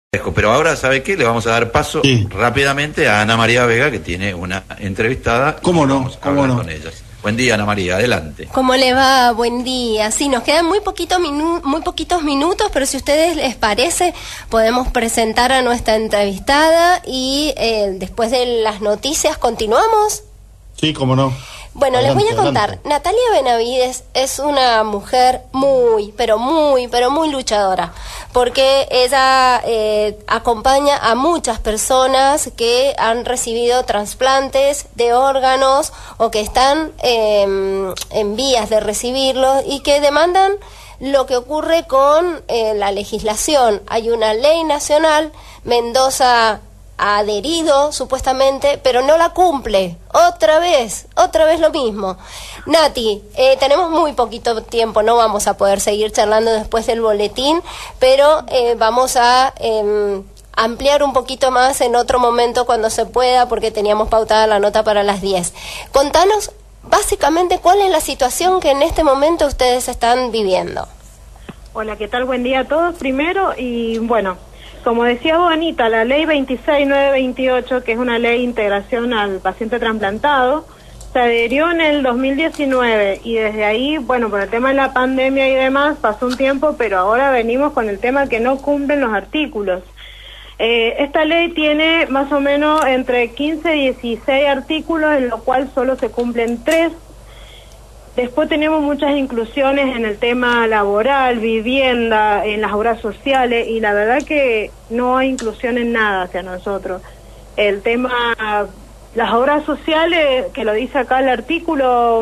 Pero ahora, ¿sabe qué? Le vamos a dar paso rápidamente a Ana María Vega, que tiene una entrevistada. ¿Cómo no? Vamos a hablar con ellas. Buen día, Ana María, adelante. ¿Cómo le va? Buen día. Sí, nos quedan muy poquitos minutos, pero si a ustedes les parece, podemos presentar a nuestra entrevistada y después de las noticias continuamos. Sí, cómo no. Bueno, adelante, les voy a contar. Adelante. Natalia Benavides es una mujer muy luchadora, porque ella acompaña a muchas personas que han recibido trasplantes de órganos o que están en vías de recibirlos y que demandan lo que ocurre con la legislación. Hay una ley nacional, Mendoza ha adherido supuestamente, pero no la cumple. Otra vez lo mismo. Nati, tenemos muy poquito tiempo, no vamos a poder seguir charlando después del boletín, pero vamos a ampliar un poquito más en otro momento cuando se pueda, porque teníamos pautada la nota para las 10. Contanos básicamente cuál es la situación que en este momento ustedes están viviendo. Hola, ¿qué tal? Buen día a todos primero y bueno, como decía vos, Anita, la ley 26928, que es una ley de integración al paciente trasplantado, se adherió en el 2019 y desde ahí, bueno, por el tema de la pandemia y demás, pasó un tiempo, pero ahora venimos con el tema que no cumplen los artículos. Esta ley tiene más o menos entre 15 y 16 artículos, en lo cual solo se cumplen 3. Después tenemos muchas inclusiones en el tema laboral, vivienda, en las obras sociales, y la verdad que no hay inclusión en nada hacia nosotros. El tema, las obras sociales, que lo dice acá el artículo,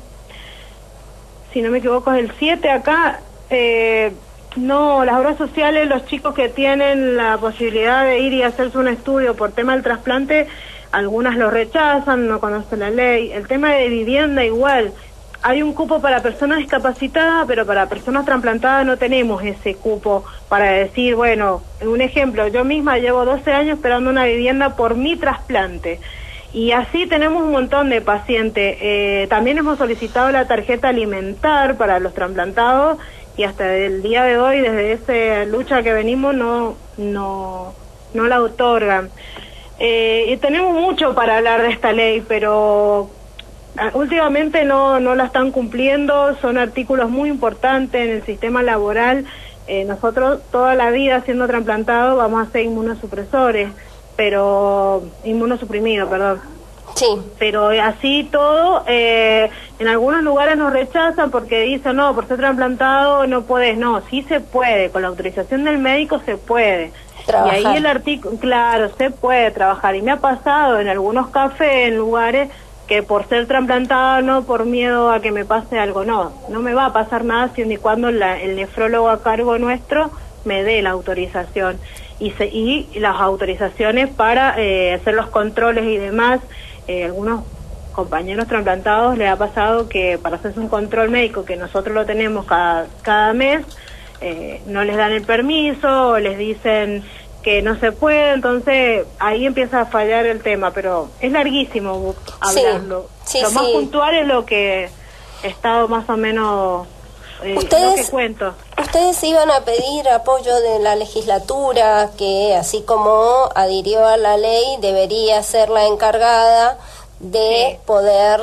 si no me equivoco es el 7 acá, no, las obras sociales, los chicos que tienen la posibilidad de ir y hacerse un estudio por tema del trasplante, algunas lo rechazan, no conocen la ley. El tema de vivienda igual. Hay un cupo para personas discapacitadas, pero para personas trasplantadas no tenemos ese cupo para decir, bueno, un ejemplo, yo misma llevo 12 años esperando una vivienda por mi trasplante. Y así tenemos un montón de pacientes. También hemos solicitado la tarjeta alimentar para los trasplantados y hasta el día de hoy, desde esa lucha que venimos, no la otorgan. Y tenemos mucho para hablar de esta ley, pero últimamente no la están cumpliendo. Son artículos muy importantes en el sistema laboral. Nosotros toda la vida siendo trasplantados vamos a ser inmunosupresores, inmunosuprimidos, perdón. Sí. Pero así todo, en algunos lugares nos rechazan porque dicen, no, por ser trasplantado no podés. No, sí se puede, con la autorización del médico se puede. Trabajar. Y ahí el artículo, claro, se puede trabajar. Y me ha pasado en algunos cafés, en lugares, que por ser trasplantado, no por miedo a que me pase algo, no me va a pasar nada siempre y cuando el nefrólogo a cargo nuestro me dé la autorización y las autorizaciones para hacer los controles y demás. Algunos compañeros trasplantados les ha pasado que para hacerse un control médico, que nosotros lo tenemos cada mes, no les dan el permiso o les dicen que no se puede, entonces ahí empieza a fallar el tema, pero es larguísimo hablarlo. Sí, lo más puntual es lo que he estado más o menos lo que cuento. Ustedes iban a pedir apoyo de la legislatura, que así como adhirió a la ley, debería ser la encargada de poder,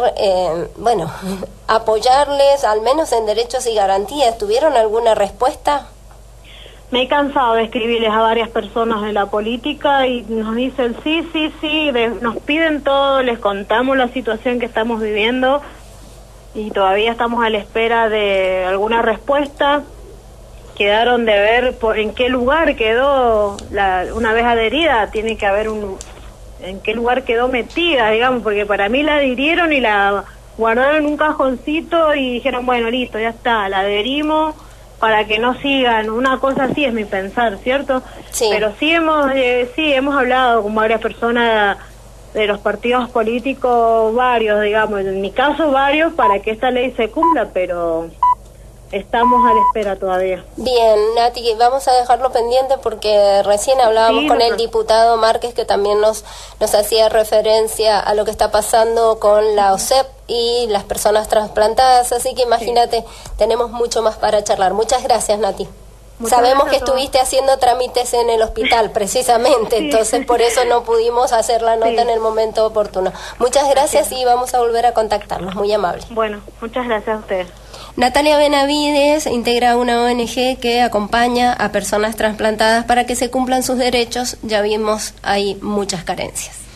apoyarles, al menos en derechos y garantías. ¿Tuvieron alguna respuesta? Me he cansado de escribirles a varias personas de la política y nos dicen sí, nos piden todo, les contamos la situación que estamos viviendo y todavía estamos a la espera de alguna respuesta. Quedaron de ver en qué lugar quedó, una vez adherida, tiene que haber en qué lugar quedó metida, digamos, porque para mí la adhirieron y la guardaron en un cajoncito y dijeron, bueno, listo, ya está, la adherimos, para que no sigan. Una cosa así es mi pensar, ¿cierto? Sí. Pero sí hemos hablado con varias personas de los partidos políticos, varios, digamos, en mi caso varios, para que esta ley se cumpla, pero estamos a la espera todavía. Bien, Nati, vamos a dejarlo pendiente porque recién hablábamos con el diputado Márquez, que también nos hacía referencia a lo que está pasando con la OSEP y las personas trasplantadas, así que imagínate, tenemos mucho más para charlar. Muchas gracias, Nati. Sabemos que estuviste haciendo trámites en el hospital, precisamente, sí. Entonces por eso no pudimos hacer la nota en el momento oportuno. Muchas gracias y vamos a volver a contactarnos, muy amable. Bueno, muchas gracias a ustedes. Natalia Benavides integra una ONG que acompaña a personas trasplantadas para que se cumplan sus derechos. Ya vimos, hay muchas carencias.